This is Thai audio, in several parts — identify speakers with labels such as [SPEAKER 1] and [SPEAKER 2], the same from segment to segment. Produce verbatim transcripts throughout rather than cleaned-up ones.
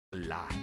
[SPEAKER 1] ไลน์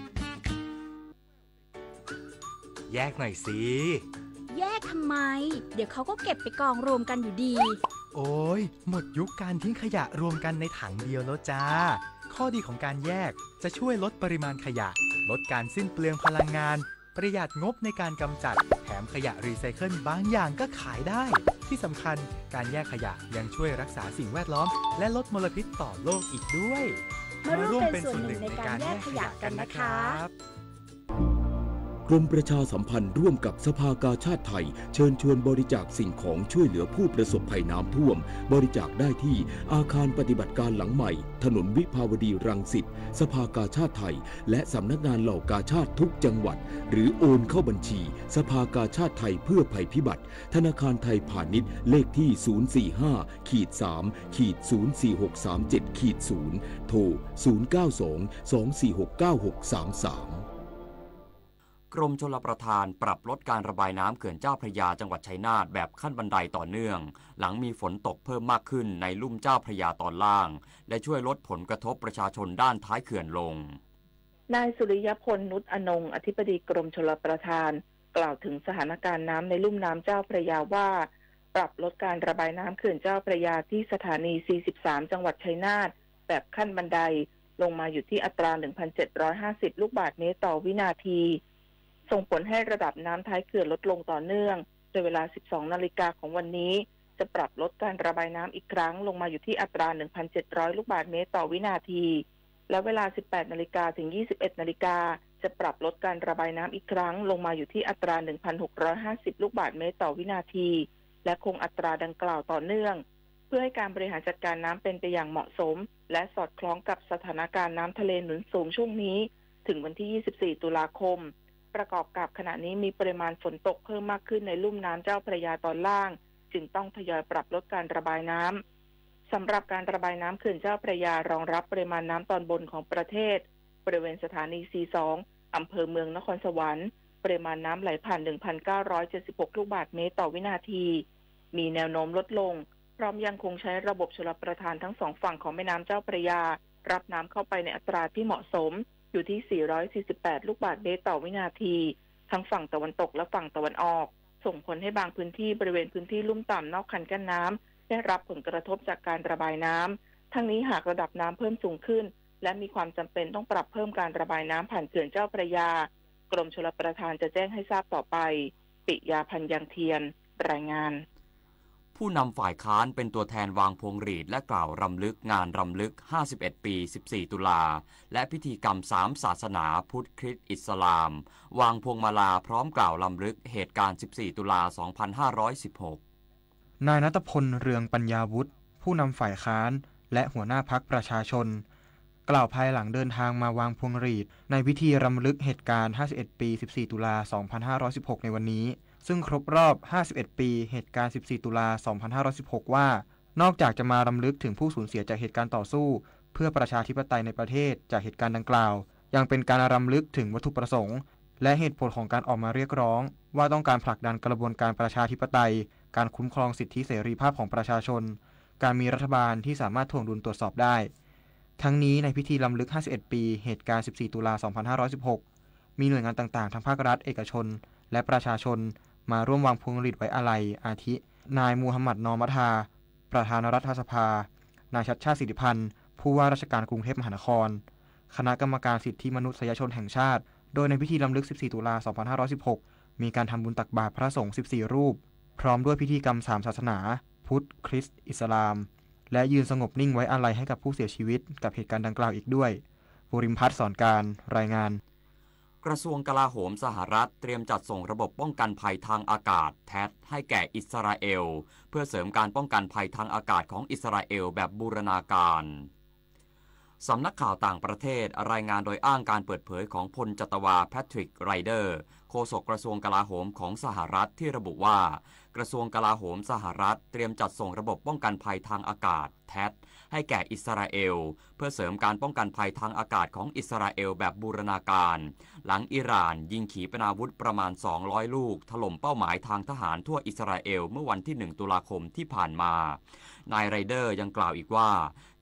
[SPEAKER 1] แยกหน่อยสิ
[SPEAKER 2] แยกทำไมเดี๋ยวเขาก็เก็บไปกองรวมกันอยู่ดี
[SPEAKER 1] โอ้ยหมดยุคการทิ้งขยะรวมกันในถังเดียวแล้วจ้าข้อดีของการแยกจะช่วยลดปริมาณขยะลดการสิ้นเปลืองพลังงานประหยัดงบในการกำจัดแถมขยะรีไซเคิลบางอย่างก็ขายได้ที่สำคัญการแยกขยะยังช่วยรักษาสิ่งแวดล้อมและลดมลพิษต่อโลกอีกด้วย
[SPEAKER 2] มาร่วมเป็นส่วนหนึ่งในการแยกขยะกันนะครับ
[SPEAKER 3] กรมประชาสัมพันธ์ร่วมกับสภากาชาดไทยเชิญชวนบริจาคสิ่งของช่วยเหลือผู้ประสบภัยน้ำท่วมบริจาคได้ที่อาคารปฏิบัติการหลังใหม่ถนนวิภาวดีรังสิตสภากาชาดไทยและสำนักงานเหล่ากาชาดทุกจังหวัดหรือโอนเข้าบัญชีสภากาชาดไทยเพื่อภัยพิบัติธนาคารไทยพาณิชย์เลขที่ ศูนย์ สี่ ห้า สาม ศูนย์ สี่ หก สาม เจ็ด ศูนย์ โทร ศูนย์ เก้า สอง สอง สี่ หก เก้า หก สาม สาม
[SPEAKER 4] กรมชลประทานปรับลดการระบายน้ำเขื่อนเจ้าพระยาจังหวัดชัยนาทแบบขั้นบันไดต่อเนื่องหลังมีฝนตกเพิ่มมากขึ้นในลุ่มเจ้าพระยาตอนล่างและช่วยลดผลกระทบประชาชนด้านท้ายเขื่อนลง
[SPEAKER 5] นายสุริยพลนุชอนงอธิบดีกรมชลประทานกล่าวถึงสถานการณ์น้ำในลุ่มน้ำเจ้าพระยาว่าปรับลดการระบายน้ำเขื่อนเจ้าพระยาที่สถานีสี่สิบสามจังหวัดชัยนาทแบบขั้นบันไดลงมาอยู่ที่อัตรา หนึ่งพันเจ็ดร้อยห้าสิบ ลูกบาศก์เมตรต่อวินาทีส่งผลให้ระดับน้ำท้ายเขื่อนลดลงต่อเนื่องโดยเวลา สิบสอง นาฬิกาของวันนี้จะปรับลดการระบายน้ำอีกครั้งลงมาอยู่ที่อัตรา หนึ่งพันเจ็ดร้อย ลูกบาศก์เมตรต่อวินาทีและเวลา สิบแปด นาฬิกาถึง ยี่สิบเอ็ด นาฬิกาจะปรับลดการระบายน้ำอีกครั้งลงมาอยู่ที่อัตรา หนึ่งพันหกร้อยห้าสิบ ลูกบาศก์เมตรต่อวินาทีและคงอัตราดังกล่าวต่อเนื่องเพื่อให้การบริหารจัดการน้ำเป็นไปอย่างเหมาะสมและสอดคล้องกับสถานการณ์น้ำทะเลหนุนสูงช่วงนี้ถึงวันที่ ยี่สิบสี่ ตุลาคมประกอบกับขณะนี้มีปริมาณฝนตกเพิ่มมากขึ้นในลุ่มน้ำเจ้าพระยาตอนล่างจึงต้องทยอยปรับลดการระบายน้ำสำหรับการระบายน้ำเขื่อนเจ้าพระยารองรับปริมาณน้ำตอนบนของประเทศบริเวณสถานี ซี สอง อำเภอเมืองนครสวรรค์ปริมาณน้ำไหลผ่าน หนึ่งพันเก้าร้อยเจ็ดสิบหก ลูกบาศก์เมตรต่อวินาทีมีแนวโน้มลดลงพร้อมยังคงใช้ระบบชลประทานทั้งสองฝั่งของแม่น้ำเจ้าพระยารับน้ำเข้าไปในอัตราที่เหมาะสมอยู่ที่ สี่ร้อยสี่สิบแปด ลูกบาศก์เมตรต่อวินาทีทั้งฝั่งตะวันตกและฝั่งตะวันออกส่งผลให้บางพื้นที่บริเวณพื้นที่ลุ่มต่ำนอกคันกั้นน้ำได้รับผลกระทบจากการระบายน้ำทั้งนี้หากระดับน้ำเพิ่มสูงขึ้นและมีความจำเป็นต้องปรับเพิ่มการระบายน้ำผ่านเขื่อนเจ้าพระยากรมชลประทานจะแจ้งให้ทราบต่อไปปิยาพันธ์ยังเทียนรายงาน
[SPEAKER 4] ผู้นำฝ่ายค้านเป็นตัวแทนวางพวงหรีดและกล่าวรำลึกงานรำลึกห้าสิบเอ็ดปีสิบสี่ตุลาและพิธีกรรมสามศาสนาพุทธคริสต์อิสลามวางพวงมาลาพร้อมกล่าวรำลึกเหตุการณ์สิบสี่ตุลาสองพันห้าร้อยสิบหก
[SPEAKER 6] นายณัฐพลเรืองปัญญาวุฒิผู้นำฝ่ายค้านและหัวหน้าพรรคประชาชนกล่าวภายหลังเดินทางมาวางพวงหรีดในพิธีรำลึกเหตุการณ์ห้าสิบเอ็ดปีสิบสี่ตุลาสองพันห้าร้อยสิบหกในวันนี้ซึ่งครบรอบห้าสิบเอ็ดปีเหตุการณ์สิบสี่ตุลาสองพันห้าร้อยสิบหกว่านอกจากจะมารำลึกถึงผู้สูญเสียจากเหตุการณ์ต่อสู้เพื่อประชาธิปไตยในประเทศจากเหตุการณ์ดังกล่าวยังเป็นการรำลึกถึงวัตถุประสงค์และเหตุผลของการออกมาเรียกร้องว่าต้องการผลักดันกระบวนการประชาธิปไตยการคุ้มครองสิทธิเสรีภาพของประชาชนการมีรัฐบาลที่สามารถถ่วงดุลตรวจสอบได้ทั้งนี้ในพิธีรำลึกห้าสิบเอ็ดปีเหตุการณ์สิบสี่ตุลาสองพันห้าร้อยสิบหกมีหน่วยงานต่างๆทั้งภาครัฐเอกชนและประชาชนมาร่วมวางพวงหรีดไว้อาลัยอาทินายมูฮัมหมัดนอมัทาประธานรัฐสภานายชัชชาติสิทธิพันธ์ผู้ว่าราชการกรุงเทพมหานครคณะกรรมการสิทธิมนุษยชนแห่งชาติโดยในพิธีรำลึกสิบสี่ตุลาสองพันห้าร้อยสิบหกมีการทำบุญตักบาตรพระสงฆ์สิบสี่รูปพร้อมด้วยพิธีกรรมสามศาสนาพุทธคริสต์อิสลามและยืนสงบนิ่งไว้อาลัยให้กับผู้เสียชีวิตกับเหตุการณ์ดังกล่าวอีกด้วยบุริมพัฒน์สอนการรายงาน
[SPEAKER 4] กระทรวงกลาโหมสหรัฐเตรียมจัดส่งระบบป้องกันภัยทางอากาศแทดให้แก่อิสราเอลเพื่อเสริมการป้องกันภัยทางอากาศของอิสราเอลแบบบูรณาการสำนักข่าวต่างประเทศรายงานโดยอ้างการเปิดเผยของพลจัตวาแพทริกไรเดอร์โฆษกกระทรวงกลาโหมของสหรัฐที่ระบุว่ากระทรวงกลาโหมสหรัฐเตรียมจัดส่งระบบป้องกันภัยทางอากาศแทดให้แก่อิสราเอลเพื่อเสริมการป้องกันภัยทางอากาศของอิสราเอลแบบบูรณาการหลังอิหร่านยิงขีปนาวุธประมาณสองร้อยลูกถล่มเป้าหมายทางทหารทั่วอิสราเอลเมื่อวันที่หนึ่งตุลาคมที่ผ่านมานายไรเดอร์ยังกล่าวอีกว่า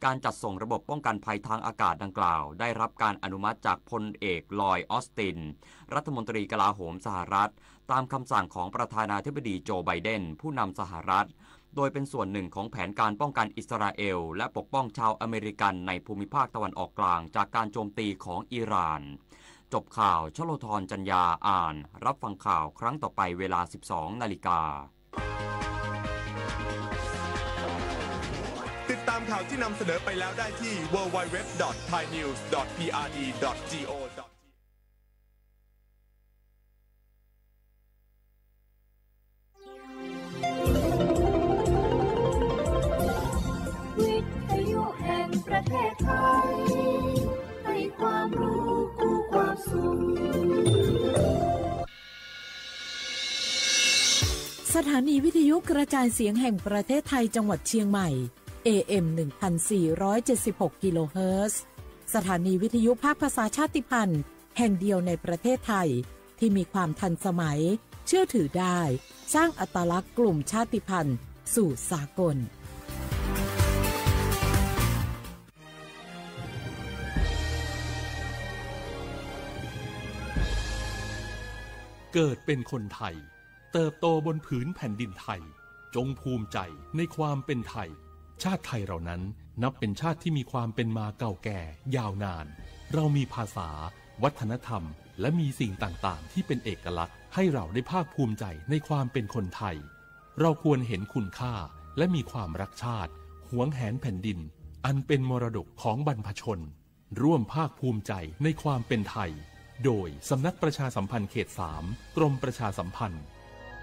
[SPEAKER 4] การจัดส่งระบบป้องกันภัยทางอากาศดังกล่าวได้รับการอนุมัติจากพลเอกลอยด์ออสตินรัฐมนตรีกลาโหมสหรัฐตามคำสั่งของประธานาธิบดีโจไบเดนผู้นำสหรัฐโดยเป็นส่วนหนึ่งของแผนการป้องกันอิสราเอลและปกป้องชาวอเมริกันในภูมิภาคตะวันออกกลางจากการโจมตีของอิหร่านจบข่าวชโลธรจัญญาอ่านรับฟังข่าวครั้งต่อไปเวลา สิบสองนาฬิกา
[SPEAKER 7] ติดตามข่าวที่นำเสนอไปแล้วได้ที่ ดับเบิลยู ดับเบิลยู ดับเบิลยู ดอท ไทยนิวส์ ดอท พี อาร์ ดี ดอท จี โอ ดอท
[SPEAKER 8] วิทยุแห่งประเทศไทยให้ความรู้คู่ความสุข
[SPEAKER 9] สถานีวิทยุกระจายเสียงแห่งประเทศไทยจังหวัดเชียงใหม่ เอ เอ็ม หนึ่งพันสี่ร้อยเจ็ดสิบหก กิโลเฮิรตซ์ สถานีวิทยุภาคภาษาชาติพันธุ์แห่งเดียวในประเทศไทยที่มีความทันสมัยเชื่อถือได้สร้างอัตลักษณ์กลุ่มชาติพันธุ์สู่สากล
[SPEAKER 10] เกิดเป็นคนไทยเติบโตบนผืนแผ่นดินไทยจงภูมิใจในความเป็นไทยชาติไทยเรานั้นนับเป็นชาติที่มีความเป็นมาเก่าแก่ยาวนานเรามีภาษาวัฒนธรรมและมีสิ่งต่างๆที่เป็นเอกลักษณ์ให้เราได้ภาคภูมิใจในความเป็นคนไทยเราควรเห็นคุณค่าและมีความรักชาติหวงแหนแผ่นดินอันเป็นมรดกของบรรพชนร่วมภาคภูมิใจในความเป็นไทยโดยสำนักประชาสัมพันธ์เขตสามกรมประชาสัมพันธ์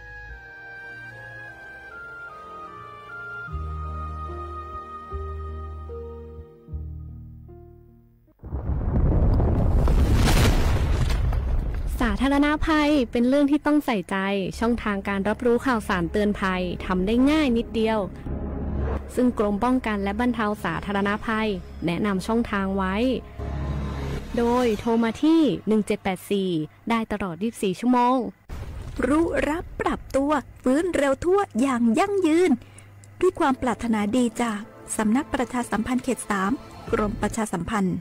[SPEAKER 11] สาธารณภัยเป็นเรื่องที่ต้องใส่ใจช่องทางการรับรู้ข่าวสารเตือนภัยทำได้ง่ายนิดเดียวซึ่งกรมป้องกันและบรรเทาสาธารณภัยแนะนำช่องทางไว้โดยโทรมาที่หนึ่งเจ็ดแปดสี่ได้ตลอดยี่สิบสี่ชั่วโมง
[SPEAKER 12] รู้รับปรับตัวฟื้นเร็วทั่วอย่างยั่งยืนด้วยความปรารถนาดีจากสำนักประชาสัมพันธ์เขตสามกรมประชาสัมพันธ์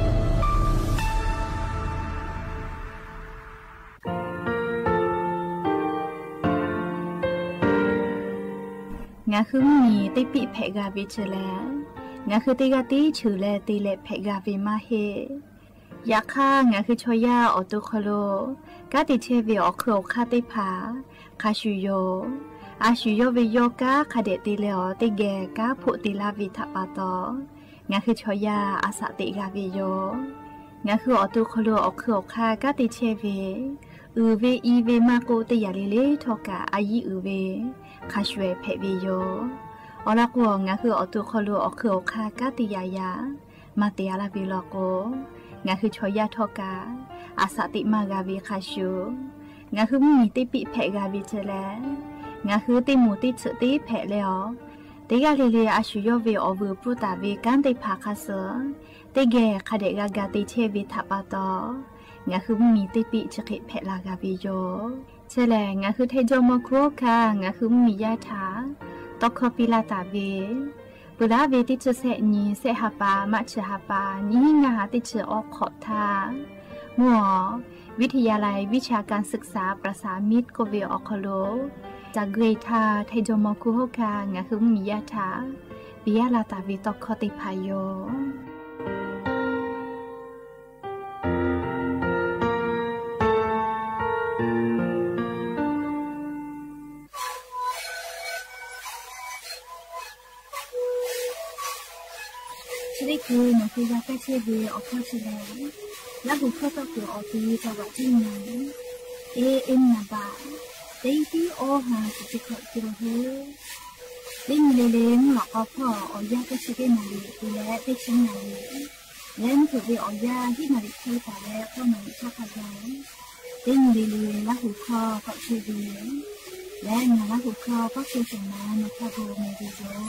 [SPEAKER 13] งาคือมีติปิเพกาวิชแลงาคือติกาติชื่อแลติเลเพกาวิมาเฮยาค่างาคือชอยาออตุคโลกาติเชวิออโครคาติผาคาชุโยอาชุโยวิโยกาคาเดติเลอติแกกาผุติลาวิทปาตองาคือชอยาอาสติกาวิโยงาคือออตุคโลออโครคากาติเชวิอือเวอีเวมาโกติยาลิเลทอกาอายีอือเวคาชเวเพวิโยอลักวงาคือออตุคโลออโครคากาติยายามาเตียลาวิโลโกงาคือชอยาทอกาอาสติมากาวิคาชูงาคือมีติปิเพกาวิเจแลงาคือติมูติสติเพเลอติกาลิเลอาชุโยวิอวูปุตาวิกันติภาคาเสติเกคาเดกากาติเชวิทัปาตองาคือมีติปิชกิเพลากาวิโยเชแลงาคือเทโจมโคคางาคือมียาถาตอกคปิลาตาเวปุระเวติจเสนีเสหปามัชหปานิงาติจออกขอทาหมัววิทยาลัยวิชาการศึกษาประสามิตรโกเวออคโลจากเกรทาไทโจมคุโฮคางาคือมียาถาวิยาลาตาวิตอกคติพายโยนี่คือหนังสือยาแก้เชื้อวีออกข้อแสดงและหัวข้อต่อตัวออกทีจังหวัดที่ไหนเอเอ็มนาบาเด็กที่โอหาสิบขวบกิโลเฮเล่นเล่นหลอกเอาพ่อออกยาแก้เชื้อนาลีดูแลได้ชิ้นนาลีเล่นถือวีออกยาที่นาลีที่แต่แล้วก็มาชอบพยายเล่นเล่นและหัวข้อก็เชื้อวีและงานและหัวข้อก็คือสมานนะคะโบเมดิโซ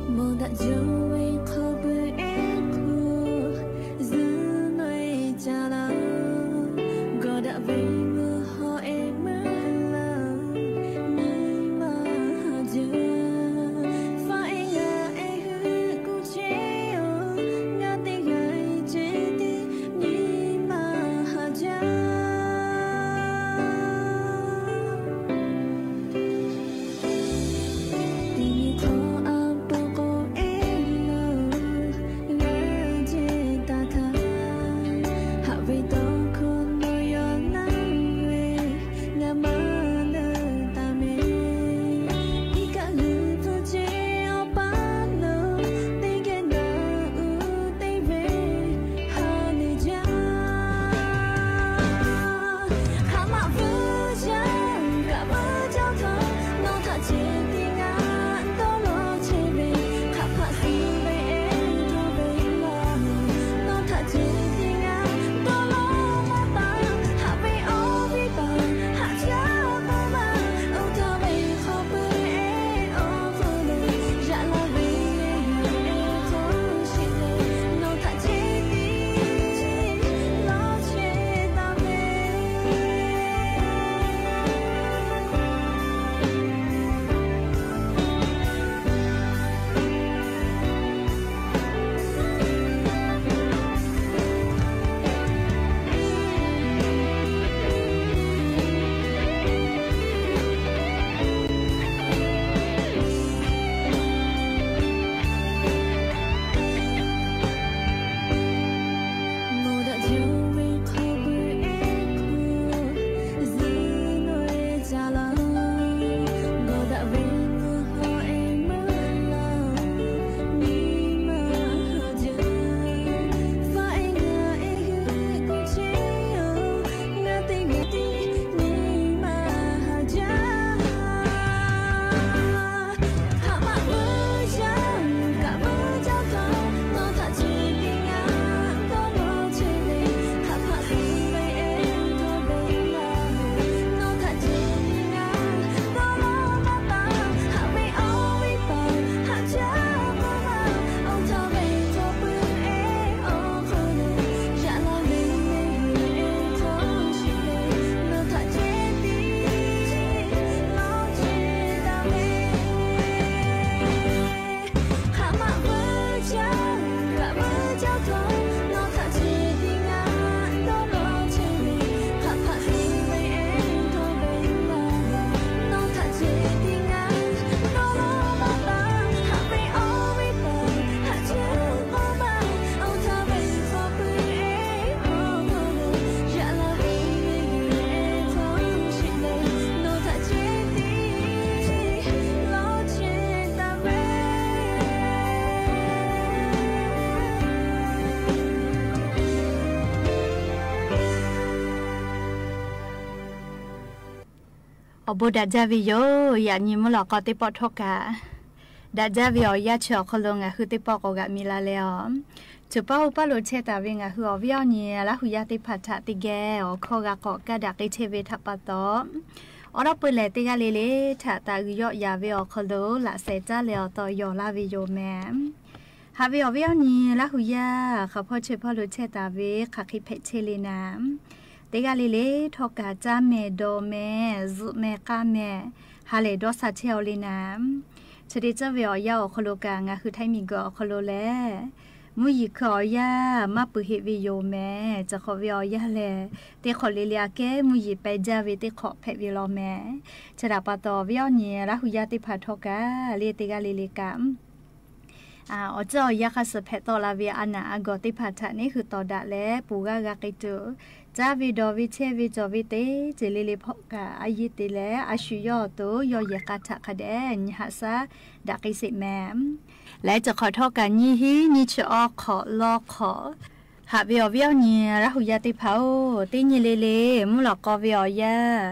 [SPEAKER 13] อบูดาจาวิโยอย่านิมหลอกก็ติปอทกะดาจาวิโอยาเชอคลงอ่ะคือติปอกกะมีลาเลอจุป้าอุปโลเชตาวิงอ่ะคืออวิโอเนียละหุยาติพัทะติแกอคอกะกอกะดักเทเวทัปปะตออราเปเลติกะเลเลทะตากุยอยาวิโอคโลละเซจาเลอตอยอลาวิโยแมฮาวิโอวิโอเนียละหุยาเขาพอเชพอโลเชตาวิคะคิเพเชเลนาเตกาลิเลทอกาจาเมโดเมซุเมกาเมฮาเลดอสาเชอลินามชดิจาเวียยาอคโลกางาคือไทมิกอคโลแลมุยิขอยามาปุหิวิโยเมจะขอเวียยาแลเตขอลิเลียเกมุยิไปจาวิเตขอเพวิโลเมชดาปะตอวิโอเนียละหุยาติพาทอกาเลเตกาลิเลกามอ่าอจอยาคาสเพตอลาเวียอานาอากอติพาทะนี่คือตอดะแลปูกากากิโตจาวิดอวิเชวิจอวิเตเจลิลิพกาอายิติแลอาชุยอโตยอยกาทะคะแดนหาซาดักิสิแมมและจะขอโทษกันยี่ฮีนิชอขอลอขอหาวิอวิอเนียระหุยาติเผาติญิเลเลมุหลอกกอวิอยาติ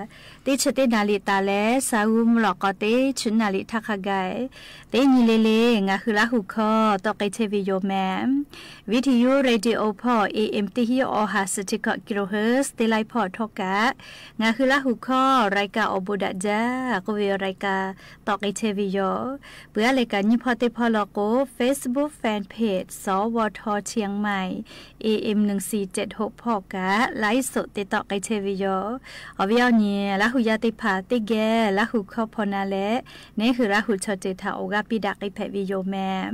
[SPEAKER 13] ติชตินาลิตาและสาวุมหลอกกอเตชุนนาลิทักขกายเตญิเลเลงาคือละหุคอตอไกเทวิโยแมมวิทยุเรดิโอพอ เอ เอ็ม ติฮิโอหาสติกะกิโลเฮิรตซ์เตไลพอทอกะงาคือละหุคอรายการอบุดะจ้ากเวรายการตอไกเทวิโยเพื่อรายการนี้พอเตพอลโก Facebook Fanpage สวทเชียงใหม่ เอ เอ็ม หนึ่งสี่เจ็ดหกพอกะไลฟ์สดติดต่อไกเทวิโยอวิเอาเนี่ยละหุยาติพาติแกละหุคอพอนาและนี่คือละหุชอเจทาโอกาปิดักไอแพวิโยแมม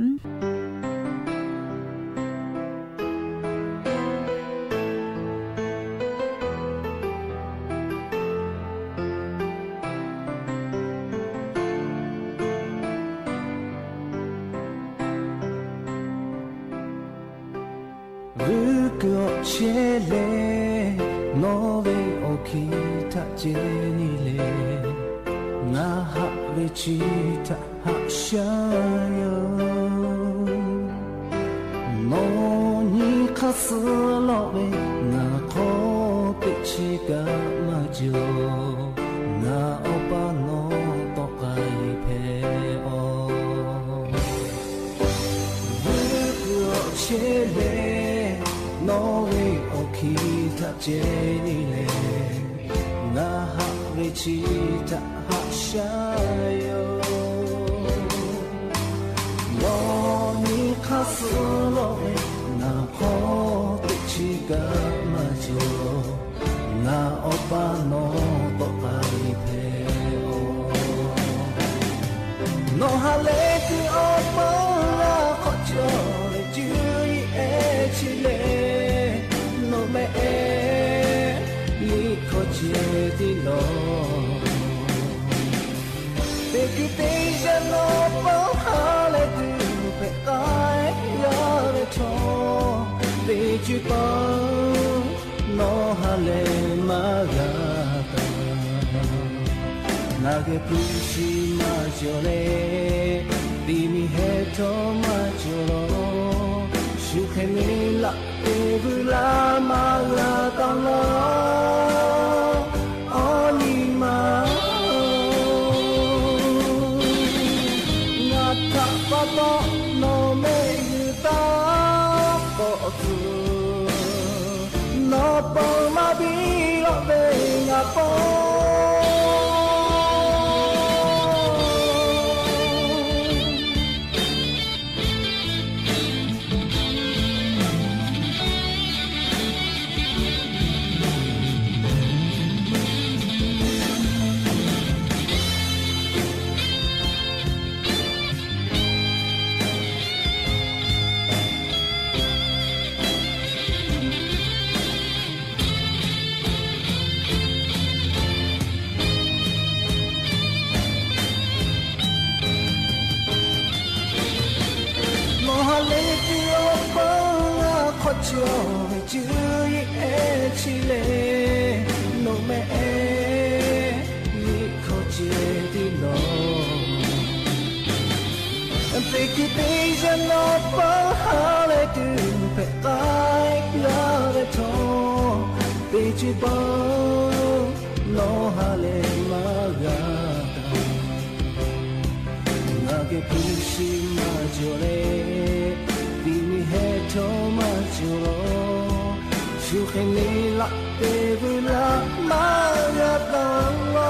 [SPEAKER 14] เชเลโนเวโอคิทะเจนิเลนาฮะเวชิทะฮะชายโยโนนิคาสโลเวนาโคปิชิกามาโจนาโอปาโนโตไกเพโอเชเลโนเวโอคิทะเจนิเลนาฮะเวชิทะฮะชายโยโนนิคาสโลเวนาโคติชิกามาโจนาโอปาโนโตไกเพโอโนฮาเลคุโอปาราโคโจเลจูอิเอชิเลme li coche di lo te ki te ya no pa hale tu pe ai ya le cho te ju pa no hale ma ga ta na ge pu shi ma jo le di mi he to ma jo lo shu khe mi la Evula magatala onima ngata papa no me yuta kotu no po ma bi lo be ngapoจูอิเอชิเลโนเมเอลิโคเจดิโลอันเปกิเตจันโนปะฮาเลตุเปตายลาเลโตเปจิบอโนฮาเลมาฆาตานาเกพุชิมาโจเลดิมิเฮโตมาโจโลShu kheni la te vula ma ya ta la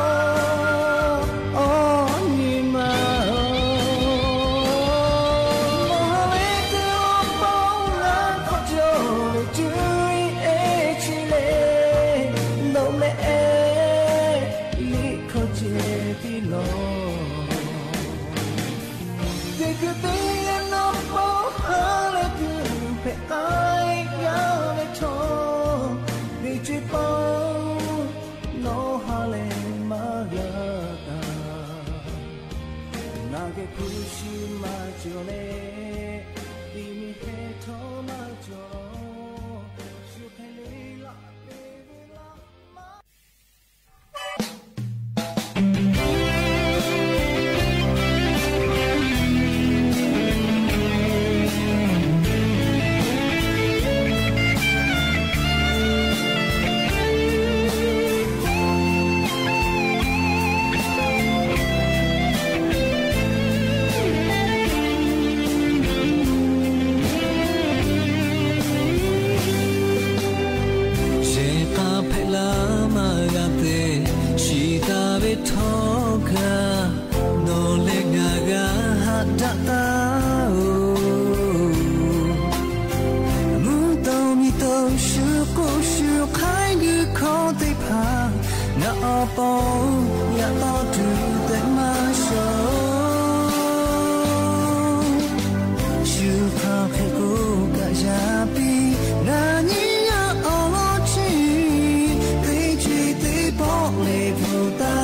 [SPEAKER 14] oh ni ma oh le te pa la ko jo ju e chi le no me e li ko je ti lo te que te no po ha le tu pe ai ya le to Chi pa no hale magata nage kushi ma jole di mi he to ma jo shu khale la be la ma
[SPEAKER 8] เ
[SPEAKER 14] จะตามูต้องมีต้องชูกูชูใครก็ขอได้พาน่าเอาปองอย่าเอาดูแต่มาโชชูพาให้กูกะยาปีนานี่ยาเอาโลจีตีจีตีบอกเลยผู้ตา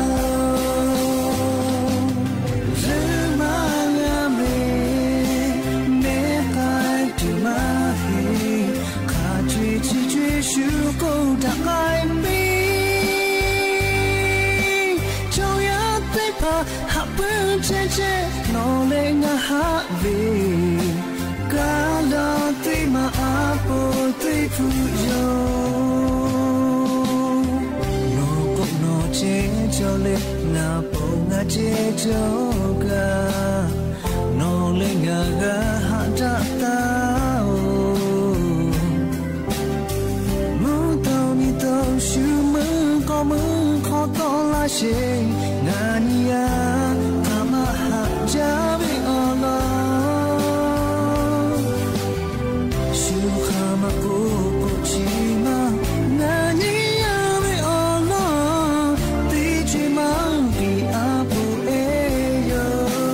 [SPEAKER 14] ชูกูดักไอ้มีเจ้าอยากได้พาหับเพื่อเจเจนอเลงาฮาวีกาลาตีมาอาโปตีฟูโยโนกุโนเจโจเลนาโปงาเจโจกานอเลงากาฮาดาตาชูมือก็มือขอต่อลาเชงานยาทำมาหักจาบิออลาชูขามากูกูชิมางานยาบิออลาตีจิมังปีอาปูเอโย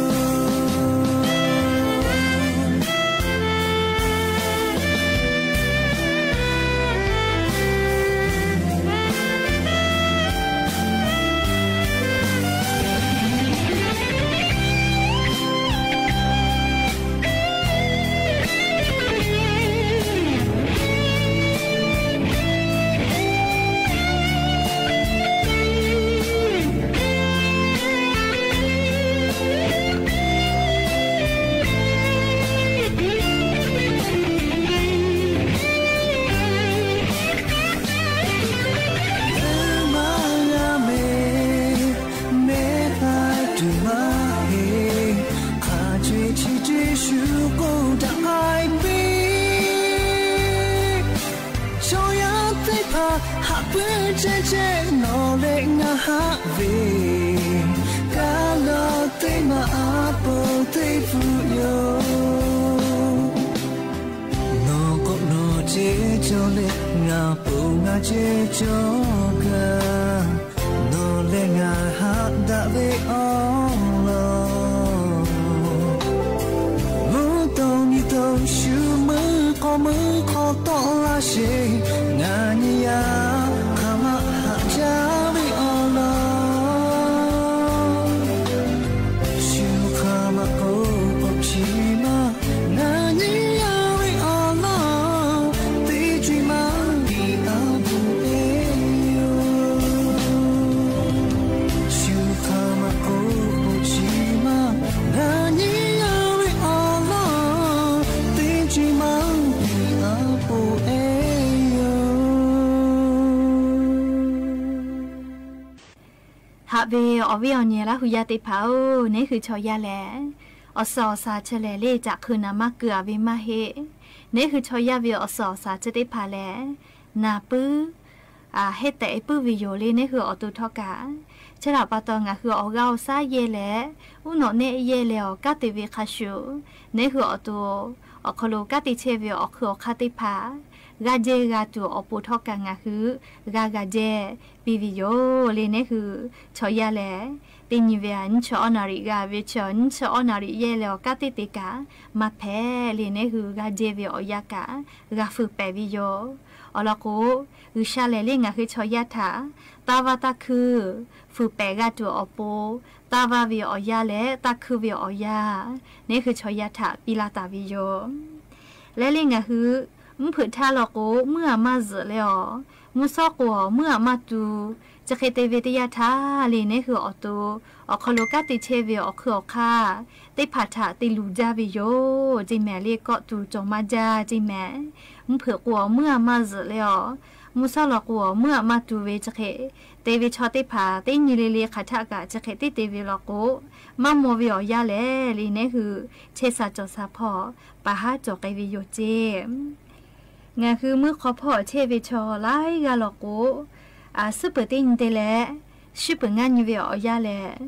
[SPEAKER 14] เจเจนอเลงาฮาวีกาลาเตมาอาโปเตฟูโยโนกุโนเจโจเลงาปูงาเจโจกานอเลงาฮาดาเวออลมูต้องมีต้องชูมือขอมือขอต่อลาเชงานยาจาบิออลาชูขามาโกปชิมานานิยาบิออลาตีจิมาปีอาบูเอโยชูขามาโกปชิมานานิยาบิออลาตีจิมาปีอาบูเอ
[SPEAKER 13] ฮับเวอวิอเนละหุยาติเผานี่คือชอยาแหลอสอสาเฉลเลจากคืนนามาเกือวิมาเฮนี่คือชอยาเวอสอสาจะได้ผาแหลนาปื้ออ่าเฮแต่ปื้อวิโยเลนี่คืออตุทอกาฉลาปะตองะคืออเกาซาเยแหลอุโนเนเยแล้วกะติวิคาชูนี่คืออตุอคโลกะติเชเวอคืออคาติผากาเจกาตัวอปุทอกางะคือกากาเจปีวิโยเลเนคือชอยาแลตินิเวียนชอนาริกาเวชอนชอนาริเยเลกาติติกามาแพเลเนคือกาเจเวอยากากาฝึกแปวิโยอลโกอุชาเลเลงะคือชอยาถาตาวาตาคือฝึกแปกาตัวอปุตาวาเวอยาเลตาคือเวอยานี่คือชอยาถาปิลาตาวิโยและเลงะคือมผืนทาลโกเมื่อมาเจอแล้วมุซอกวเมื่อมาดูจะเคเตเวติยาทาลีนี่คือออตูอคโลกาติเชเวอคืออค่าได้ผัดถาติลูจาวิโยจิแม่เรียกก็ตูจงมาจาจิแม่มผือกวเมื่อมาเจอแล้วมุซาลกวเมื่อมาดูเวจะเคเตวิชอติผาตินิเลเลขัดทากะจะเคติเตวิลโกมาโมวิอยาเลลีนี่คือเชซาจอซาพอปะฮาจอกไกวิโยเจงาคือมือขอพ่อเชวิชอไลกาลโกอาซุปเปอร์ตินเตเลชิปงานยูเวอยาเล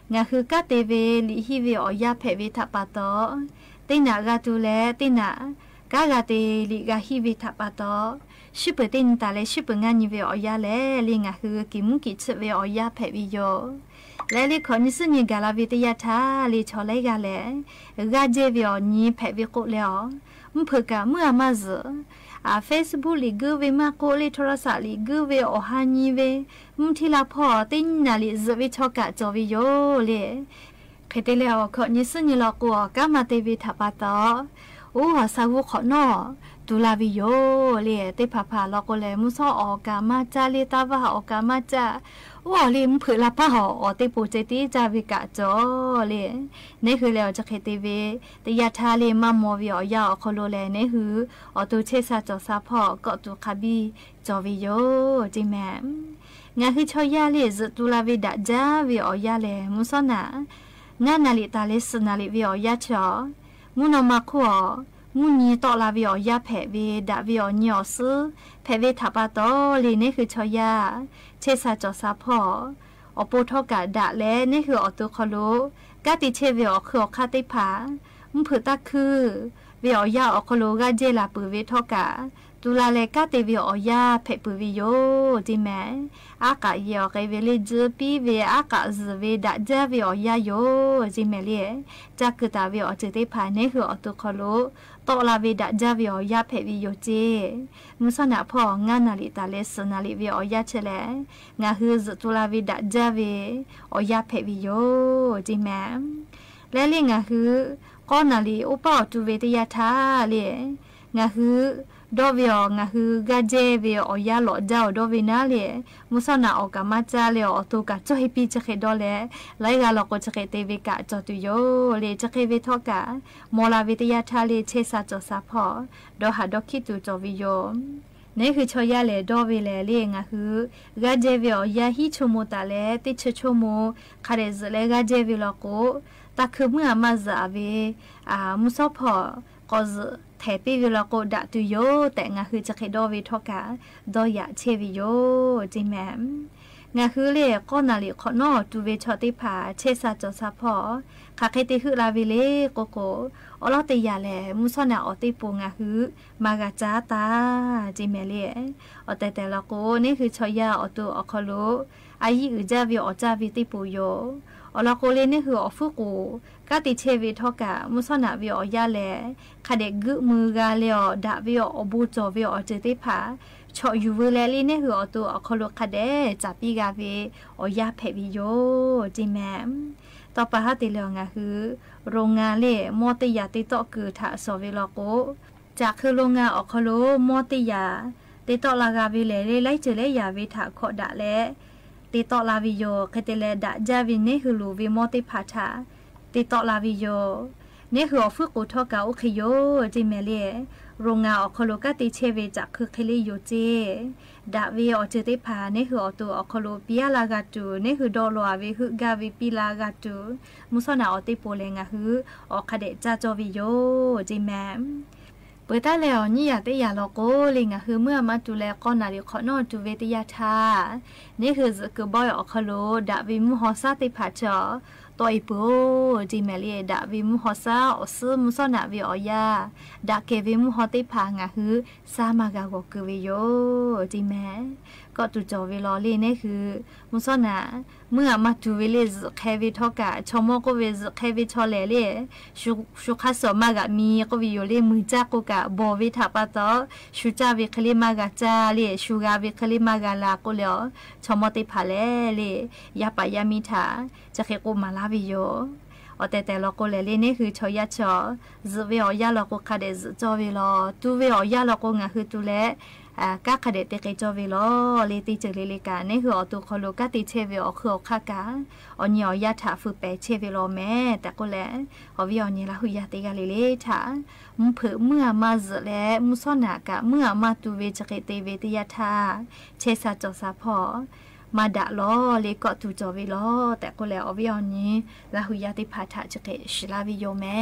[SPEAKER 13] งาคือกะเตเวลิฮิเวออยาเพเวทัปปะตอตินากาตูเลตินากากาเตลิกาฮิเวทัปปะตอชิปตินตาเลชิปงานิเวออยาเลลิงาคือกิมุกิชเวออยาเพวิโยและลิขอนิสญิกาลาวิตยาทาลิชอเลกาเลกาเจเวอนีเพวิโกเลอมเพกะเมื่อมาซอาเฟซบุ๊กลิกเวมาโกลิโทรศัพท์ลิกเวอฮานีเวมุทิลาพอตินนาลิซวิชอกะจอวิโยเลเคเตเลอขอนิสญิลอกอกามาเตวิทัปปะตอโอ้สาวกขอนอตุลาวิโยเลเตพาพาลอกเลมุซอออกามาจาเลตาวาออกามาจาว่าเลมเผือลาพาหอเตปูเจติจาวิกะจอเลนี่คือแล้วจะเคเตเวตยาทาเลมามอวิอยาอคโลเลนี่คืออตุเชซาจอซาพอก็ตุคาบีจอวิโยจิแมมงาคือชอยาเลซตุลาวิดะจาวิอยาเลมุซอนางานาลิตาเลสนาลิวิอยาชอมุนอมาคัวมุนีตอลาวิอยาเพเวดาวิอญอซเพเวทัปปะตอลีนี่คือชอยาเชซาจอซาพออโปทอกะดะแลนี่คือออตุคอโลกะติเชวิอคืออคาติผามุผือตะคือวิอยาอคโลกะเจลาปือเวทอกะตุลาเลกะติวิอยาเพปือวิโยจิแมอากะยอเกเวเลจปีเวอากะซเวดะจาวิอยาโยจิแมเลจักกตาวิอเจติผานี่คือออตุคอโลตอลาเวดะจาวิอยาเพวิโยเจมุสนะพองานาลิตาเลสนาลิวิอยาเชเลงาฮือตุลาเวดะจาเวอยาเพวิโยจิแมและเลงาฮือกอนาลิอุปอตุเวตยาทาเลงาฮือดอวิองาฮือกาเจเวอยาหลอเจ้าดอวินาเลมุสนะออกามาจาเลอตุกะจอฮิปีจะเคดอเลไลกาลอกจะเคเตเวกะจอตุโยเลจะเคเวทอกะมอลาวิตยาทาเลเชซาจอซาพอดอหาดอคิตุจอวิโยนี่คือชอยาเลดอเวเลเลงาฮือกาเจเวอยาฮิชโมตาเลติชชโมคาเรซเลกาเจเวลโกตะคือเมื่อมาซาเวอ่ามุซอพอกอซแถปีวิลโกดะตุโยแต่งาคือจะเคดอวิทอกะดอยะเชวิโยจิแมมงาคือเลก็นาลิขอนอตุเวชอติผาเชซาจอซาพอคาเคติคือลาวิเลโกโกอลอติยาแลมุซอนาอติปูงาคือมากาจาตาจิแมเลอแต่แต่ละโกนี่คือชอยาอตุอคโลอายิอุจาวิอจาวิติปูโยอลาโกเลนี่คืออฟุกูกาติเชวิทอกะมุสนาวิอยาเลคาเดกึมือกาเลอดาวิอบูจอวิอเจติผาชอยูเวเลลีนี่คืออตัวอคโลคาเดจับปีกาวิอยาเพวิโยจิแมมต่อไปฮะติเลงาคือโรงงานเลมอติยาติตอคือทาสอวิลโกจากคือโรงงานอคโลมอติยาติตอลากาวิเลเลไลเจเลยาวิทาขอดะเลติตอลาวิโยเคเตเลดะจาวินี่คือลูวิมอติพาทาติตอลาวิโยนี่คืออฟุกุทอกาโอคิโยจิเมเลโรงงานอคโลกาติเชเวจากคือเคลิโยเจดาวิอเจติพานี่คืออตัวอคโลปิยาลากาตูนี่คือดอลวาวิคือกาวิปิลากาตูมุสนาอติโปเลงาคืออคาเดจาจอวิโยจิแมมเปิดตาแล้วนี่อยากได้ยาโลโกลิงาคือเมื่อมาดูแลก้อนนาริขอนอจูเวติยาทานี่คือคือบอยอคโลดาวิมุฮอซาติพาจอตัวอีปูจิเมลีดาวิมุฮอซาอซึมุสนาวิอยาดาเควิมุฮอติพางาคือซามากาโกคือวิโยจิแมก็ตุจอวิลอลีนี่คือมุสนาเมื่อมาดูวิลิสเควิทอกะชมโกวิสเควิชอเลเลชุชุคัสมากะมีก็วิโยเลมือจักกะบอวิทัปะตอชุจาวิคลิมากะจาเลชุกาวิคลิมากะลาโกเลชมติพาเลเลยาปายามิทาจะเคกุมาลาวิโยอแต่แต่ละโกเลเลนี่คือชอยาชอซเวอยาลโกคาเดซจอวิลอตูเวอยาลโกงะคือตูเลอ่ากะคาเดเตเกจอวิลอเลติเจเลเลกานี่คืออตุคอโลกะติเชเวอคืออคากาอญอยาถาฝึเปเชเวลอแม่แต่ก็แลอวิอญละหุยาติกาเลเลถามุเผเมื่อมาซแลมุซอนากะเมื่อมาตูเวจเกเตเวติยาทาเชซาจอซาพอมาดะลอเลก็ตูจอวิลอแต่ก็แลอวิอญละหุยาติพาทะจเกชิลาวิโยแม่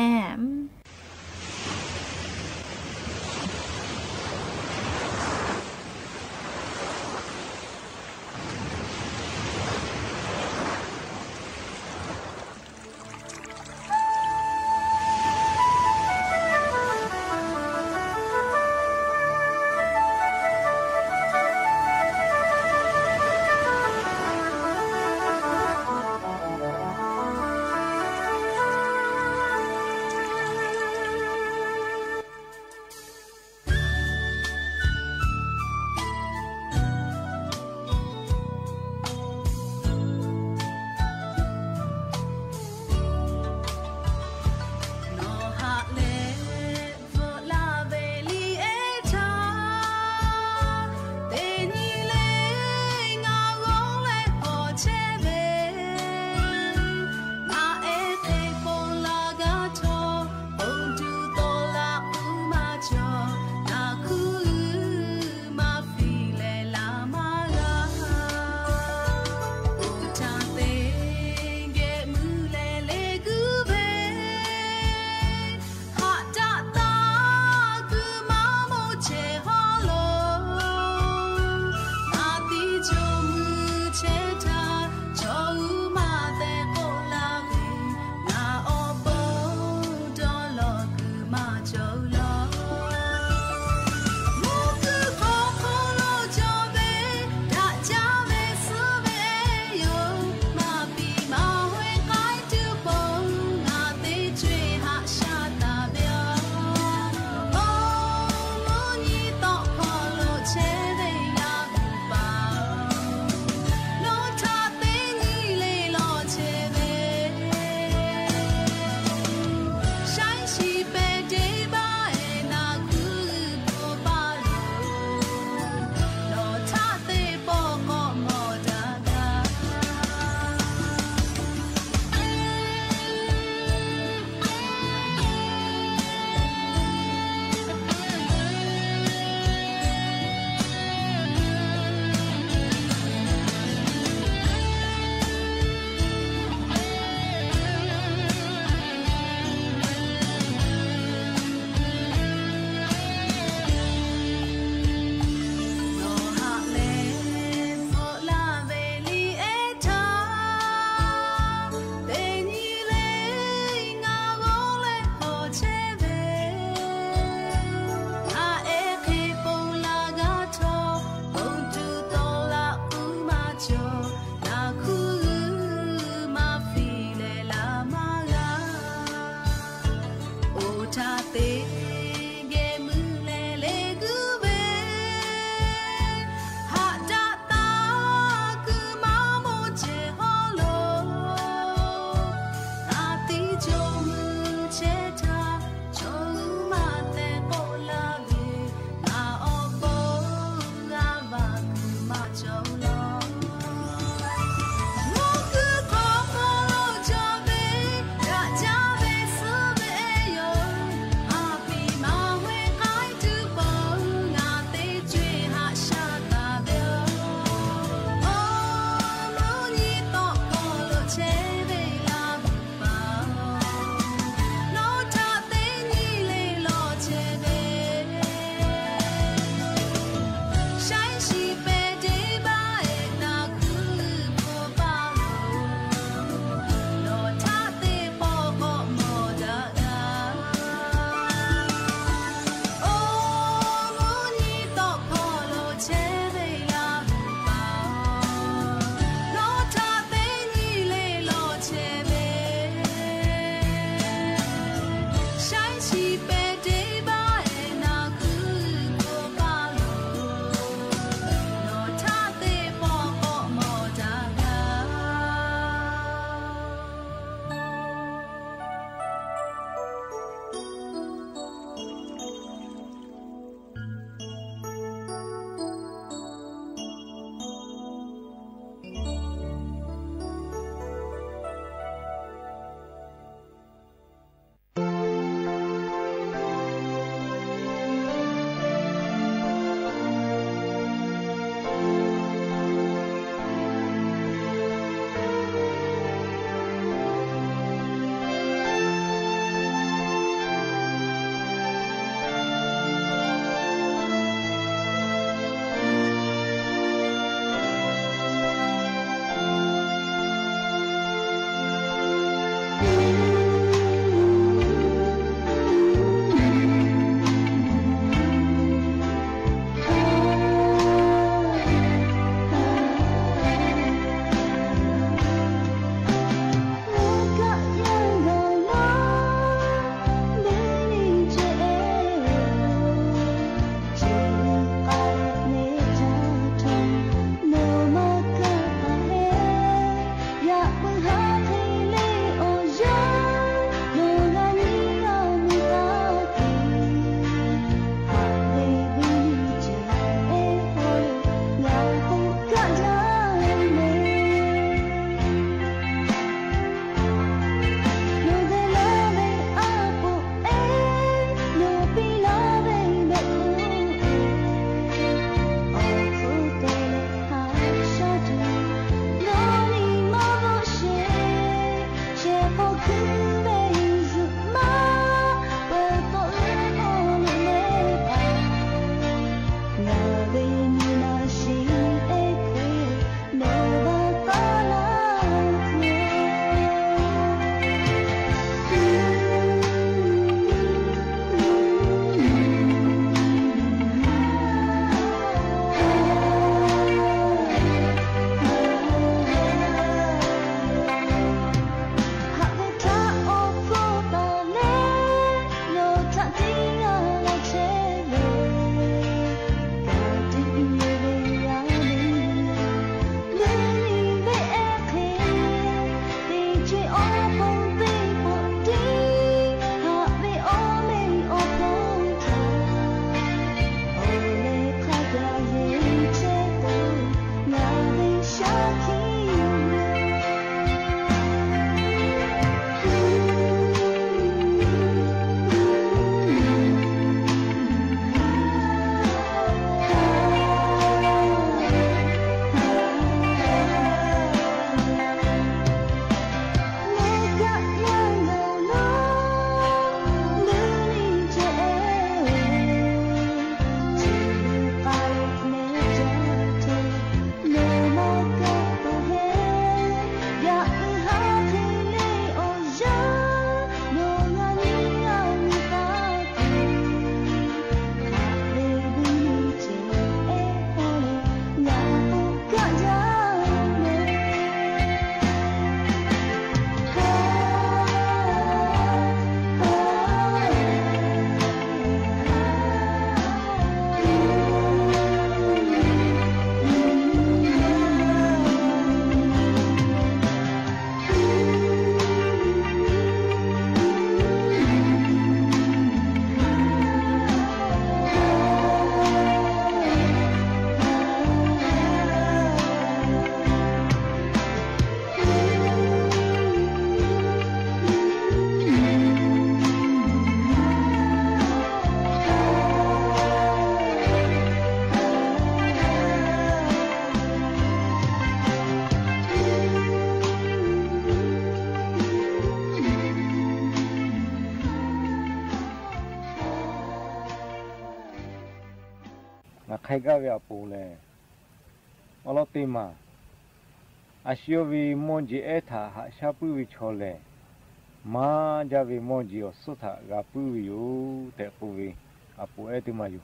[SPEAKER 15] ใครก็อย่าปูเลยอลติมาอาชีววิมงจีเอธาหาชาปุวิชอเลมาจาวิมงจีอสุธากาปุวิอยู่แต่ปุวิอาปูเอติมาอยู่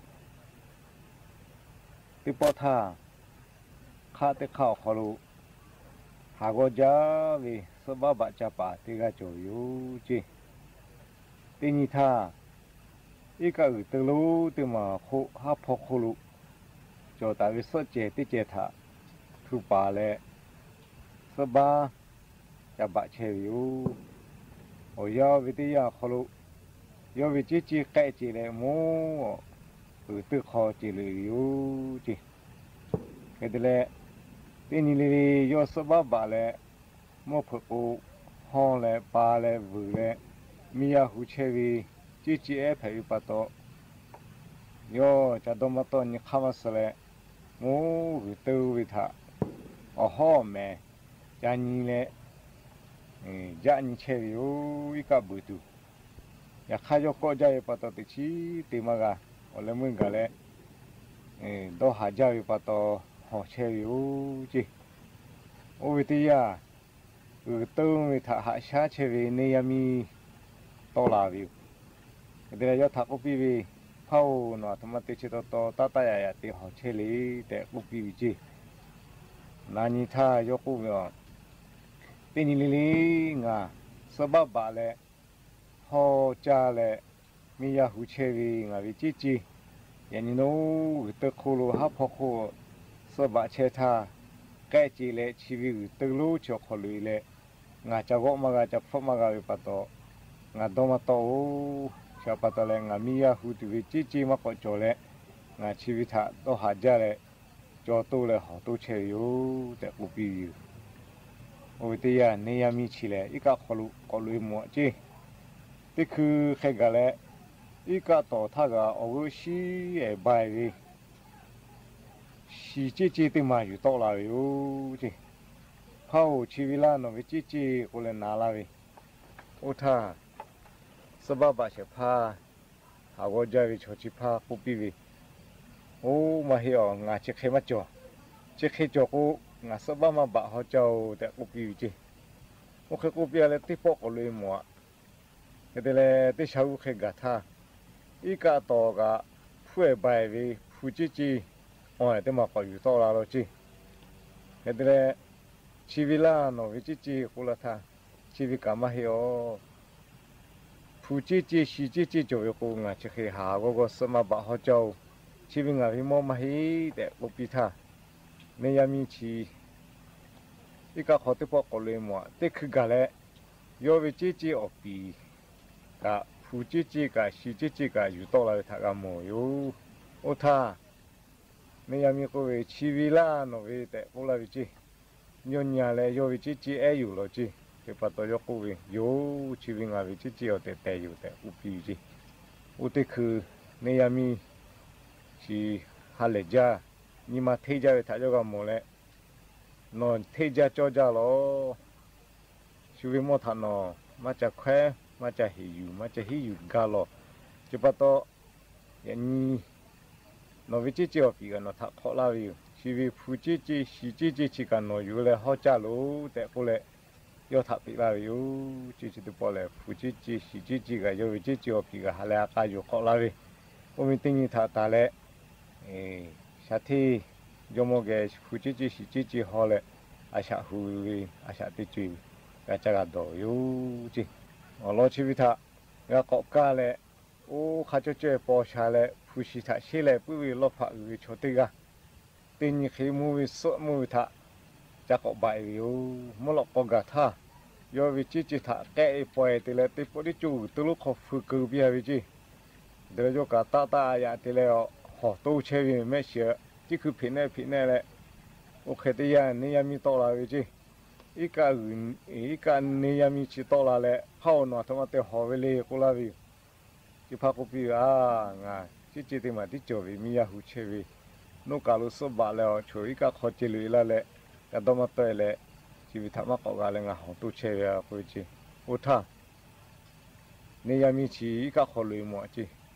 [SPEAKER 15] ติปทาข้าเตข้าวขลุหากว่าจาวิสบาบะจับปาติกาโจอยู่จีตินิธาอีกาอุตลูติมาโคหาพกขลุโจตาวิสเจติเจธาทุปาเลสบาจับบะเชยอยู่โอยาวิทยาขลุยาวิจิจิแกจิเลมูอุตขอจิเลยอยู่จีเกิดเลตินิลียสบาบะเลมอพกูห้องเลปาเลวุเลมียาหูเชวีจิจิเอเพยุปะโตโยจะดมตอนิขามสเลมูอุตวิทาอ๋อห้อแม่จานีเลจานีเชวิโออีกาบุตุอยากข้าโยกใจปะโตติชีติมากาโอเลมึงกะเลโดหาจาวิปะโตหอเชวิโอจีโอวิทยาอุตุวิทาหาชาเชวิเนียมีโตลาวิวเดี๋ยวยอดทักอุปีวีเผาหนวดธรรมติชิตโตตาตายายติหอเชลีแต่อุปีวิจีนานิท่ายกกูเนาะเป็นลิลิงาสบบบาเลฮอจาเลมียาหูเชวีงาวิจิจิยันนิโนตะคูโลฮับพอโคสบะเชธาแกจิเลชีวิตตะลูชอขลุยเลงาจะกมากาจะฟมากาวิปโตงาดมาโตชาปตะเลงามียาหูติวิจิจิมาโกโจเลงาชีวิตะโตหาจาเลจอตูเลยหอตูเชยอยู่แต่อุปีอยู่โอ้ยที่ยาเนียมีชิเลอีกาขลุขลุยมัวจีที่คือแค่กะเลอีกาต่อท่ากาโอ้ชีเอใบวิชีจีจีที่มาอยู่ต่อลาอยู่จีเข้าชีวิลาโนวิจีจีกุเลนาลาวิโอท่าสบายบาเชพาหากว่าจะวิชชิพาอุปีวิโอ้มาเหี่ยวงาเช็คให้มาจ่อเช็คให้จ่อกูงาสบามาบะเขาเจ้าแต่กูปีจีโอเคกูปีอะไรที่พกเลยมัวแต่เลยที่ชาวเคกาท่าอีกาโตกาผู้ใบวิผู้จีจีอ๋อแต่มาคอยอยู่ต่อลาโรจีแต่เลยชีวิลาโนวิจีจีกุลท่าชีวิกามาเหี่ยวผู้จีจีชีจีจีจ่อกูงาเช็คให้หากูก็สมาบะเขาเจ้าชีวิตงาพิมมาฮีแต่อุปิธาเนียมีชีอีกาขอติปอกเลยมัวติคือกาเลโยวิจิจิอปีกะผู้จิจิกะชีจิจิกะอยู่ต่อเลยทักามโยโอท่าเนียมีก็เวชีวิลาโนเวแต่กุลาวิจิยนยาเลโยวิจิจิเออยู่โลจิเก็บปัตโตยกุเวโยชีวิตงาวิจิจิอแต่แต่อยู่แต่อุปีจิอุติคือเนียมีชีฮัลเลจ้านี่มาเทจ้าไปถ่ายรูปกับโมเลนอนเทจ้าจ้าจ้าโลชีวิตมอทันนอมาจากแควมาจากหิวมาจากหิวกาโลจุดปัตโตยันนี่นอวิจิจิอภิกันนอทักขอลาวิวชีวิตผู้จิจิชีจิจิชิกันนออยู่เลยเขาจ้าโลแต่กูเลยยอทักปีลาวิวจิจิตุปอเลยผู้จิจิชีจิจิกันยอวิจิจิอภิกันฮัลเลอาคาอยู่ขอลาวิโอมิติงิท่าตาเลเอชาติยมเกชฟูจิจิชิจิจิฮอลเลอาชาฮูอาชาติจิกาจากาโดยูจิอโลชีวิตะกะกอกาเลโอข้าเจ้าเจ้ปอชาเลฟูชิตะชิเลปุวิลพะวิโชติกาตินิขิมูวิสมูวิทะจากอกบายวิวมลกกะท่ายอวิจิจิทะแกไอปอยติเลติปดิจูตุลุขฟุกุบิยาวิจิเดี๋ยวโยกตาตาอยากที่แล้วหอตู้เชวิไม่เชื่อที่คือผิดแน่ผิดแน่แหละโอเคที่ยานี่ยามีตัวละวิจิอีกาอื่นอีกานี่ยามีชิตัวละแหละเข้าหน่อยทำไมแต่หอเวลีกุลาวิที่พักกุปีอ่างาที่จิตมาที่จวิมียาหูเชวินุกาลุสบาแล้วช่วยอีกาขอจิลุยละแหละแต่ต้องมาเตะแหละชีวิตธรรมะก็กาเลงาหอตู้เชวิอ่ะคุยจิอุท่านี่ยามีชีอีกาขอลุยหมดจิ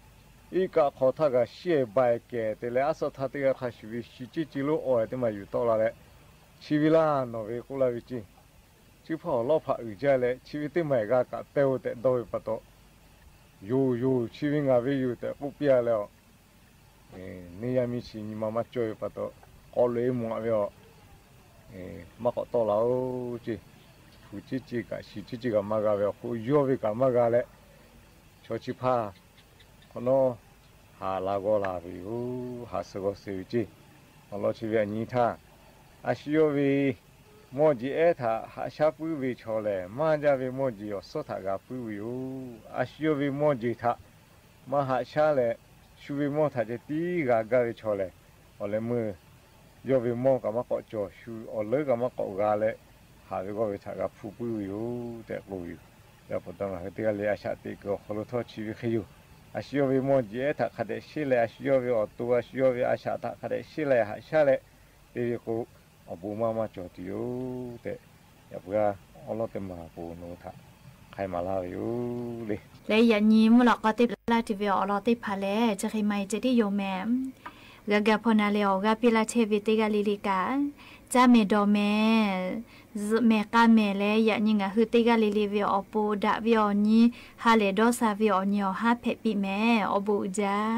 [SPEAKER 15] อีกขอถ้าก็เสียใบแก่แต่แล้วสุดท้ายก็ขาชีวิตชีจิจิโลอ่อยที่มาอยู่ต่อแล้วชีวิตล่าโนเวกุลาวิจิชีพอรอบผ่าอื่นใจเลยชีวิตที่ไม่ก็กะเตวแต่โดยปะโตอยู่อยู่ชีวิตงาวิอยู่แต่ปุ๊บเปียแล้วเอนี่ยามีชีมามาจ่อยปะโตก็เลยมัวเวอเอมาก็ต่อแล้วจีฟูจิจิกะชีจิจิกะมาก็เวอฟูโยวิกะมาก็เลยชอชิพาคนโนหาลาโกลาวิวหาสกอสิวจีอลอชีวิตนี้ท่าอาชิโยวิโมจิเอธาหาชาปุวิชอเลมาจาวิโมจิอสทากาปุวิวอาชิโยวิโมจิธามาหาชาเลชูวิโมธาเจตีกากาวิชอเลอเลมือโยวิโมกามะกอจอชูอเลกามะกอกาเลหาวิโกวิธากาปุปุวิวเตกปุวิวแล้วพอต้องหาติกาเลอาชาติก็ขลุทอชีวิตขยูอาชิโยวิโมจิเอธาคาเดชิเลอาชิโยวิอตัวอาชิโยวิอาชาตาคาเดชิเลหาชาเลเอวิโกอบูมามาจอดอยู่แต่อย่าเพิ่งเอาเราเต็มมาปูนูท่าใครมาเล่าอยู่เลย
[SPEAKER 13] และอย่างนี้มุหลอกก็ติดลาทีวีอเราติดพาเลจะใครไม่จะได้โยแมมกะกะพนาเลออกะพิลาเทวิติกาลิลิกาจะเมดอแม่แม่กาแม่และอย่างนี้ก็คือติกาลิลิวิอปูดะวิอนี้ฮาเลดอซาวิอนี้ฮาเพปิแม่อบูจ้า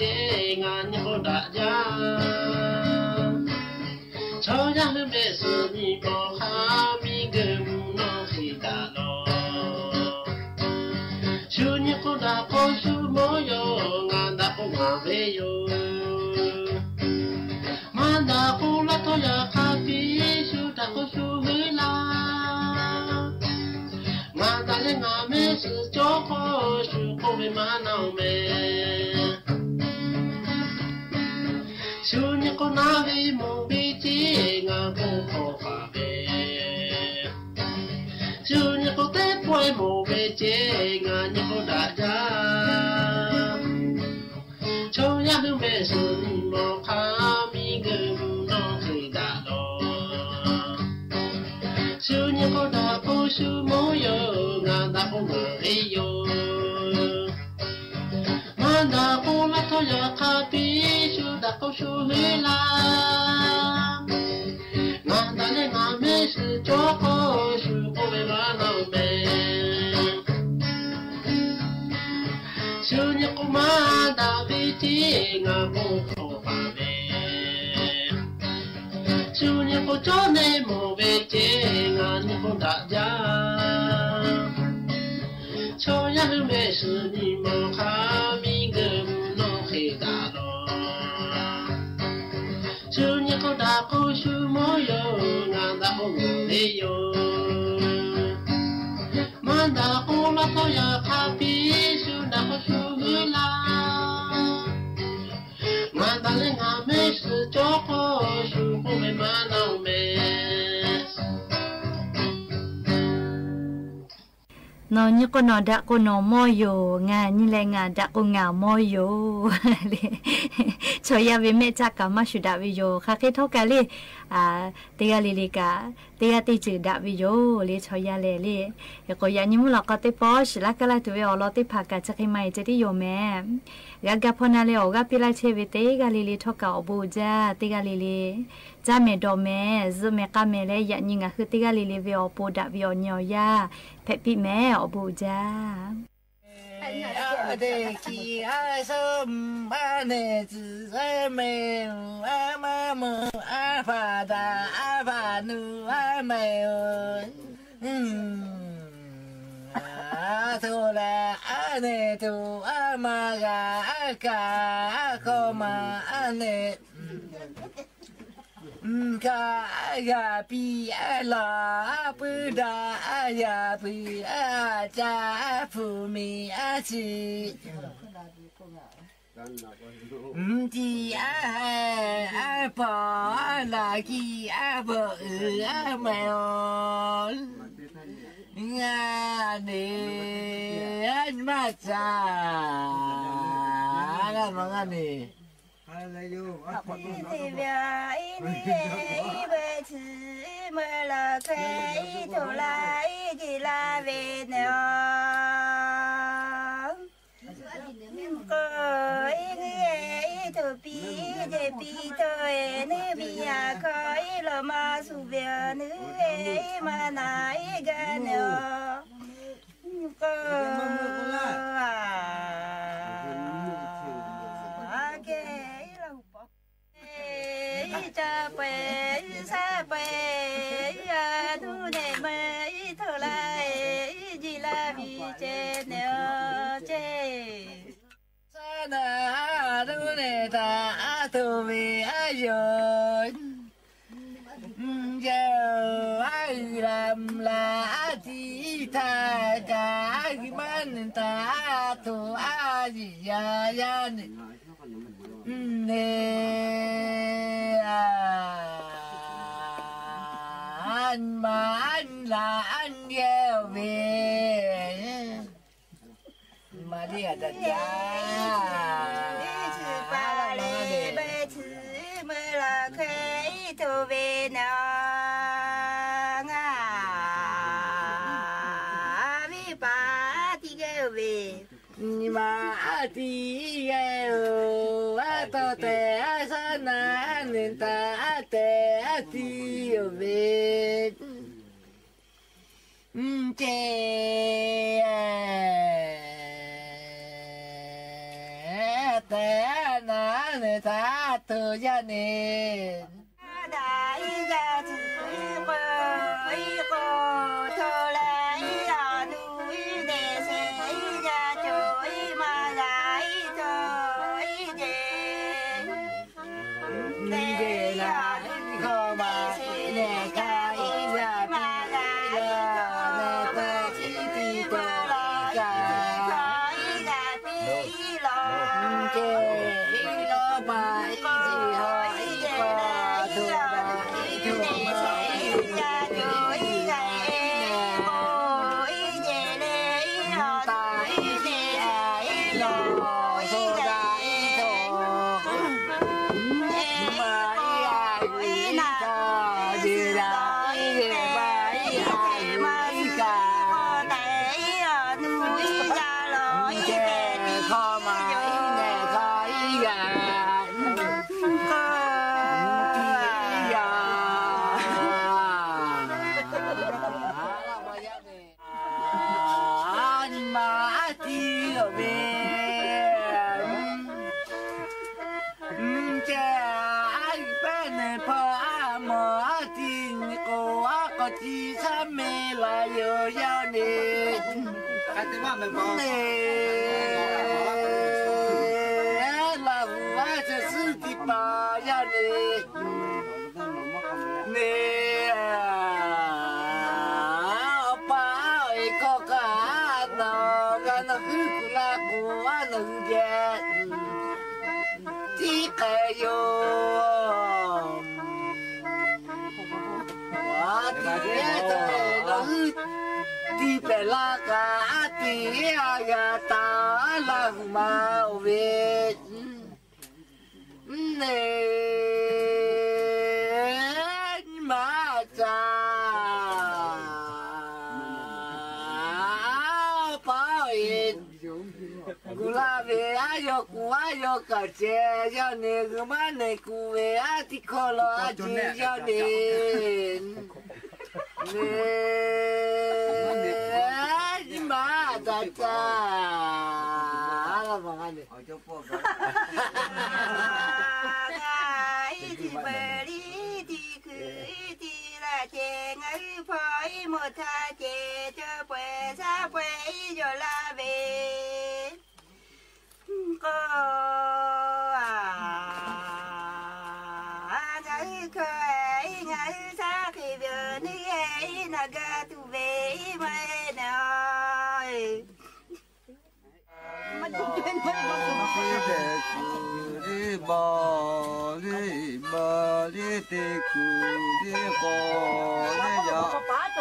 [SPEAKER 16] งานนี่ก็ได้ยาชาวยังไม่สุนีบอกหามีเกิมน้องที่ตาลอชูนี่ก็ได้ก็ชูโมโยงานได้ก็งานเวโยมันได้ก็ละทอยาคาปีชูได้ก็ชูเวลางานได้เลยงานไม่สุดโจ้ก็ชูก็ไม่มาหนาวเมชูนี่ก็น่าวิโมบิจิงานก็ขอฝากเชูนี่ก็เตะป่วยโมบิจิงานนี่ก็ได้ยาชาวยังไม่สุดบอกหามีเงินน้องเคยได้ดอชูนี่ก็ได้ก็ชูโมโยงานได้ก็งานเอโยมันได้ก็ละทอยาคาปีชูได้ก็ชูเวลางานได้เลยงานไม่สุดโจ้ก็ชูก็ไม่มาหนาวเมชูนี่ก็มาได้วิธีงานก็ขอฝากเมชูนี่ก็โจ้ในโมเวจิงานนี่ก็ได้ยาชาวยังไม่สุนีมองหามีเงินน้องเคยได้ดอชูนี่ก็ได้ก็ชูโมโยงานได้ก็งานเอโยมันได้ก็ละทอยาคาปีชูได้ก็ชูเวลางานได้เลยงานไม่สุดโจ้ก็ชูก็ไม่มาหนาวเม
[SPEAKER 13] นอนนี่ก็นอนดักก็นอนมอโยงานนี่แหละงานดักก็งานมอโยชอยาวิเมจักกามาชุดาวิโยค่ะเคทอกาลีอ่าเตกาลีลีกาเตกาติจืดาวิโยลีชอยาเลลีก็ยานิมุลกะเตปอชละกะละตุเวอลอติภากะจักไมจะติโยแม่กะกะพนาเลโอกะปิลาเชวิเตกาลีลีทอกาอบูจาเตกาลีลีจาเมดอแม่ซุเมกะเมเลยะนิงะคือเตกาลีลีเวอโปดะวิโอญอยาเพปิแม่อบูจา
[SPEAKER 14] 阿的吉阿什阿内子阿妹阿妈妈阿爸达阿爸努阿妹嗯阿图拉阿内图阿妈嘎阿嘎阿可妈阿内嗯嘎呀比阿拉不达阿呀比阿扎阿普米阿吉嗯吉阿阿宝阿拉吉阿宝阿妹哦啊你阿妈扎阿妈阿你
[SPEAKER 17] thì bây giờ về chứ mới là cái chỗ lại thì là về nữa có người thử bí để bí thôi nữ bí à khói là mà su về nữ mà nãy gần nữa có cha bè sa bè thu này mới thở lại gì là vì trên nữa chê
[SPEAKER 14] sa na thu này ta thu vì ai rồi giờ ai làm là chỉ ta cả cái bên ta thu ai gì ya ya nè anh mà anh là anh gheo về mà đi ở đất cha
[SPEAKER 17] ba lê bê chữ mơ là khế thu về nó ngà vì ba thì gheo về
[SPEAKER 14] mà thì gheo ta te sa na nên ta te thì về chè te ta từ gia đình
[SPEAKER 17] đại gia chủ cô cô thơ lại ở núi để sẽ ra chối mà lại thôi về để là
[SPEAKER 14] khó mà nè cái ra mà lại nè ta chỉ đi tôi cả chê lo bài gì hỏi qua thường bài thường bài tại đi ai lo số đại thổ mà ai cho đi đại bài ai cả chê khó mà chỉ cha mẹ là yêu nhau nè, nè là vua cho sư đi bà nhau nè, nè bà ơi có cả nào cái nó cứ là của nó vậy, chỉ cái yêu đi về la cả đi à ta là mà về nè mà cha phải cú la về ayo cú ayo cả che cho nên cứ mà này cú về thì khó lo chỉ cho nên nè mà ta cha là bằng anh này cho po
[SPEAKER 17] cái thì bơi đi thì cứ thì là chè ngay phải một tha chè cho quê xa quê rồi là về cô à ngay khơi ngay xa thì về đi ấy là ga tu về mà nói mà chuyện mới
[SPEAKER 14] đi bò đi bò đi tê cù đi bò đi gió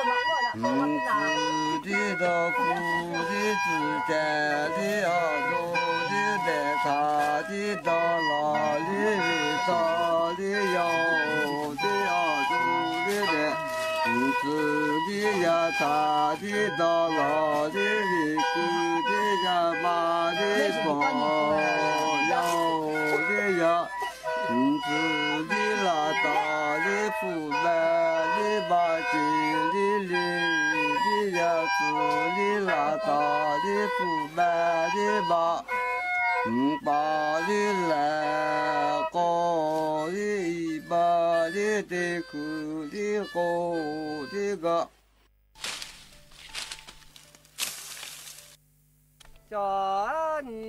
[SPEAKER 14] đi đò cù đi chữ chè đi ở đô đi đẻ thả đi đò lò đi vị to đi dầu đi ở đô đi đẻ cù đi ya thả đi đò lò đi vị cù đi ya ba đi bò dầu đi ya cù đi là tà đi phụ bè đi ba chỉ đi li đi ya cù đi là tà đi phụ bè đi ba ba đi là cô đi ba đi tê cù đi cô đi gà cho ni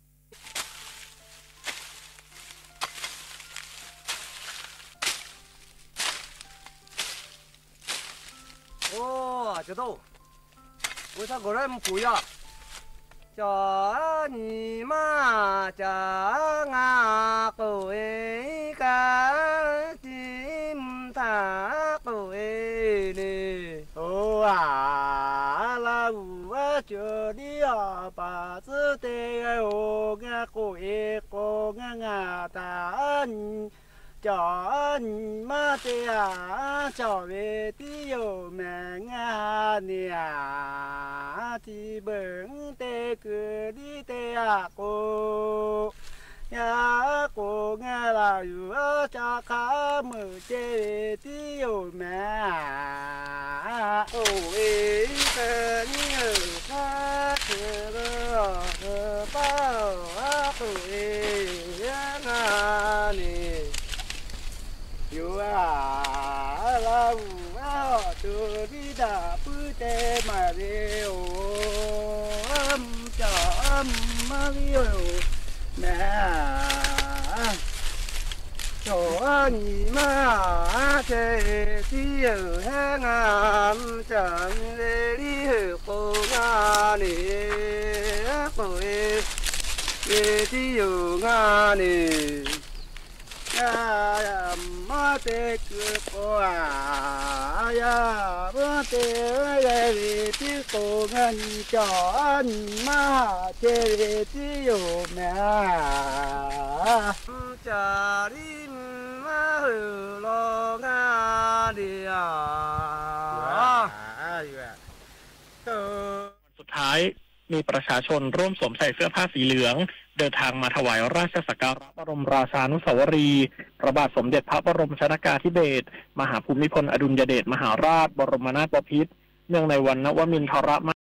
[SPEAKER 14] ô chờ đâu我操个人不要cho ni ma cha nga cô ấy cả chim thả cô ấy nè ô à la u à chờ đi à bà sư tê ô nga cô ấy cô nga nga ta cho ma tê à cho về tí yêu mẹ nga nè thì bưng tê cứ đi tê à cô nhà cô nghe là yêu cho khá mở chê tí yêu mẹ ô ấy tên như khá thơ thơ bao á cô ấy nga มาวิโอแม่โจนี่มาเจที่อยู่แห่งน้ำจันเลลีโกงานีโกเอเยที่อยู่งานียายามาเตกุโกายามาเตเยที่โกงานีจอนมาเจที่อยู่แม่จารินมาหือโลกาเดียสุดท้ายมีประชาชนร่วมสวมใส่เสื้อผ้าสีเหลืองเดินทางมาถวายราชสักการะบรมราชานุสาวรีย์พระบาทสมเด็จพระบรมชนกาธิเบศรมหาภูมิพลอดุลยเดชมหาราชบรมนาถบพิตรเนื่องในวันนวมินทร